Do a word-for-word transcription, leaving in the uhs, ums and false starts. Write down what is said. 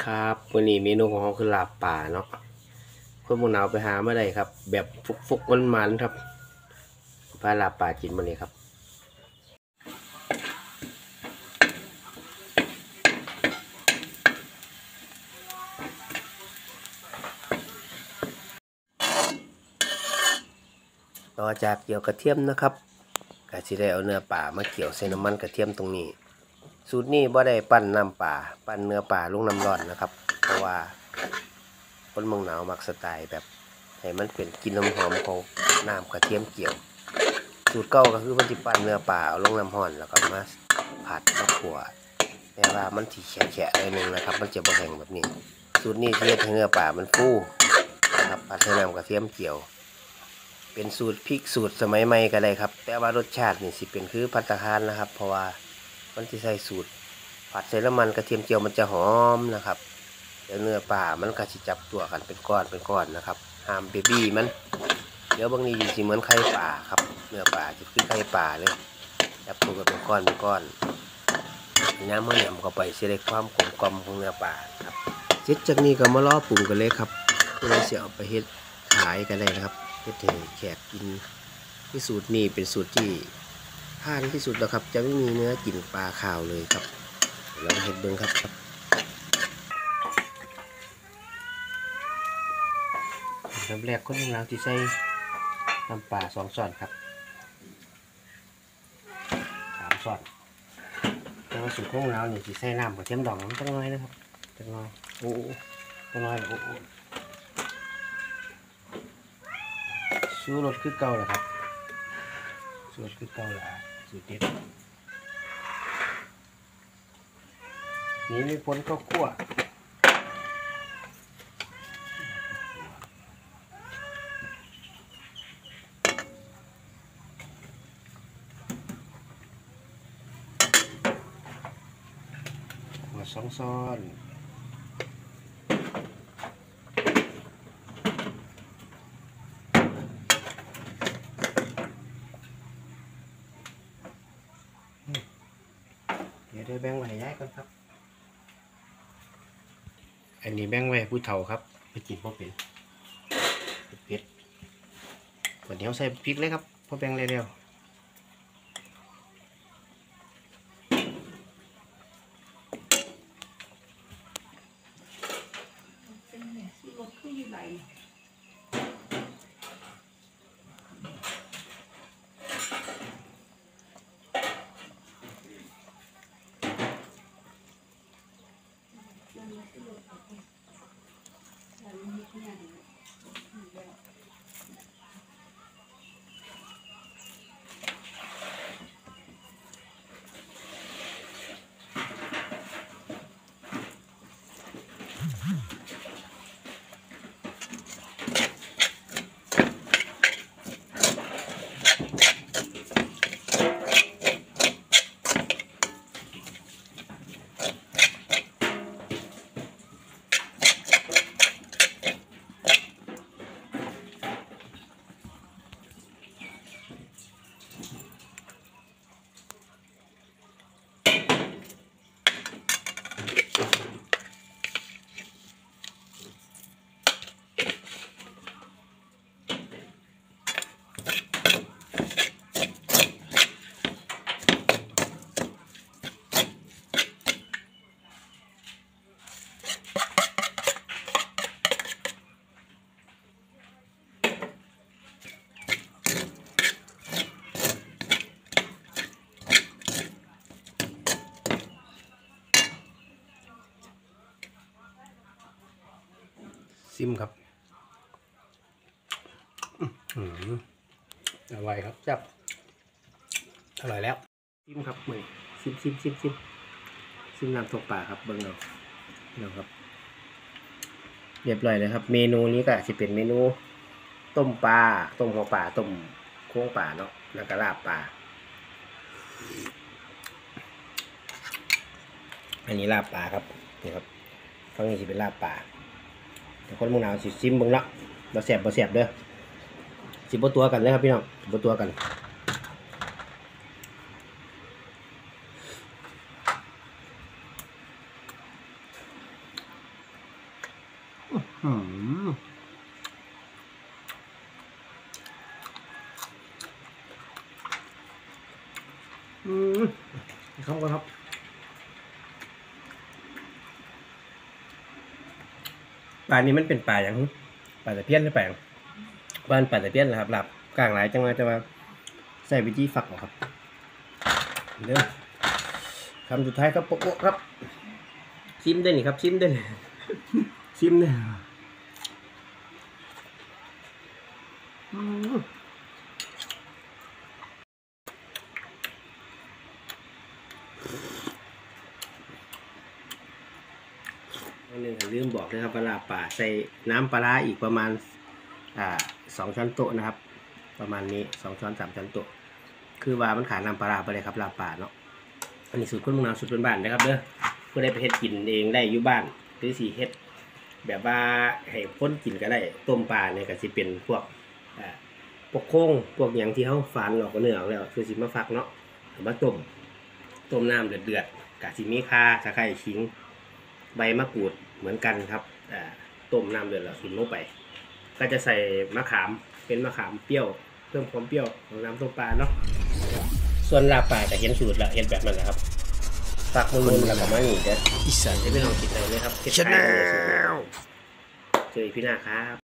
ครับวันนี้เมนูของเราคือลาบป่าเนาะคนเมืองหนาวไปหามาได้ครับแบบฟุกๆมันๆครับปลาลาบป่ากินมาเลยครับต่อจากเกี่ยวกระเทียมนะครับกะสิได้เอาเนื้อป่ามาเกี่ยวใส่น้ำมันกระเทียมตรงนี้สูตรนี้บ่ได้ปั้นน้ำป่าปั้นเนื้อป่าลงน้ำร้อนนะครับเพราะว่าคนเมืองหนาวมักสไตล์แบบให้มันเป็นกลิ่นน้ำหอมของน้ำกระเทียมเกี่ยวสูตรเก่าก็คือมันสิปั้นเนื้อป่าเอาลงน้ำร้อนแล้วก็มาผัดมาขั่วแต่ว่ามันสิแฉะๆหน่อยนึงนะครับมันจะบ่แห้งแบบนี้สูตรนี้ที่เฮ็ดให้เนื้อป่ามันฟูนะครับผัดใส่น้ำกระเทียมเกี่ยวเป็นสูตรพริกสูตรสมัยใหม่ก็ได้ครับแต่ว่ารสชาตินี่สิเป็นคือภัตตาคารนะครับเพราะว่ามันสิใส่สูตรผัดใส่น้ำมันกระเทียมเจียวมันจะหอมนะครับเดี๋ยวเนื้อป่ามันก็สิจับตัวกันเป็นก้อนเป็นก้อนนะครับห้ามเบบี้มันเดี๋ยวบางทีสิเหมือนไข่ป่าครับเนื้อป่าจะคือไข่ป่าเลยจับตัวกันเป็นก้อนเป็นก้อนน้ำมันยำเข้าไปสิได้ความกลมกล่อมของเนื้อป่าครับเสร็จจากนี้ก็มาล้อปรุงกันเลยครับเพื่อเสียเอาไปเฮ็ดขายกันเลยนะครับเฮ็ดให้แขกกินที่สูตรนี้เป็นสูตรที่ผ่านที่สุดแล้วครับจะไม่มีเนื้อกินปลาขาวเลยครับลองเฮ็ดเบิ่งครับน้ำแรกคนของเราที่ใส่น้ำปลาสองช้อนครับสามช้อนแต่ว่าสูตรของเราเนี่ยที่ใส่น้ำกับเทียมดองมันจังน้อยนะครับจังน้อยโอ้จังน้อยโอ้สูตรรสคือเก่าแหละครับสูตรคือเก่าแหละสูตรเด็ดนี่มีผลข้าวคั่วหัวสองซ้อนเดี๋ยวได้แบ่งไว้ย้ายก่อนครับอันนี้แบ่งไว้ผู้เฒ่าครับไปกินพวกเป็นเผ็ดวันนี้เอาใส่พริกเลยครับพอแบ่งเลยเดียวซิมครับอืมอร่อยครับจับอร่อยแล้วซิมครับมือซิมซิมซิมซิมซิมน้ำตกป่าครับเบิ้งเอาเดี๋ยวครับเรียบร้อยเลยครับเมนูนี้ก็จะเป็นเมนูต้มปลาต้มหัวปลาต้มโค้งปลาเนาะแล้วก็ลาบปลาอันนี้ลาบปลาครับนี่ครับฝั่งนี้จะเป็นลาบปลาแต่คนเมืองหนาวสิซิมเบิ่งละบ่แซ่บบ่แซ่บเด้อสิบ่ตัวกันเลยครับพี่น้องบ่ตัวกันอืมอืมครับครับปลานี้มันเป็นปลาอย่างปลาตะเพียนหรือปลาอย่างบ้านปลาตะเพียนนะครับหลับกลางหลายจังเลยแต่ว่าใส่วิธีฝักครับเด้อคำสุดท้ายครับโป๊ะครับชิมได้นี่ครับชิมได้ชิมได้อืมอันนึงลืมบอกนะครับปลาป่าใส่น้ำปลาอีกประมาณอ่าสองช้อนโต๊ะนะครับประมาณนี้สองช้อนสามช้อนโต๊ะคือว่ามันขาดน้ำปลาไปเลยครับลาป่าเนาะอันนี้สูตรคนเมืองสูตรเป็นบ้านนะครับเด้อเพื่อได้ไปเฮ็ดกินเองได้อยู่บ้านหรือสีเฮ็ดแบบว่าให้พ้นกินก็ได้ต้มปลาเนี่ยก็สิเป็นพวกอ่าพวกโค้งพวกอย่างที่เขาฝานออกก็เนื้อออกแล้วคือสิมาฟักเนาะมาต้มต้มน้ำเดือดๆกะสิมีข่าตะไคร้ขิงใบมะกรูดเหมือนกันครับอ่าต้มน้ำเดือดแล้วกินลงไปก็จะใส่มะขามเป็นมะขามเปรี้ยวเพิ่มความเปรี้ยวของน้ำต้มปลาเนาะส่วนลาบปลาจะเห็นสูตรละเห็นแบบนั้นนะครับฝักมือแล้วก็มาหนีเด้ออีสานจะไม่ลองกินอะไรเลยครับชาแนลเจอพี่หน้าครับ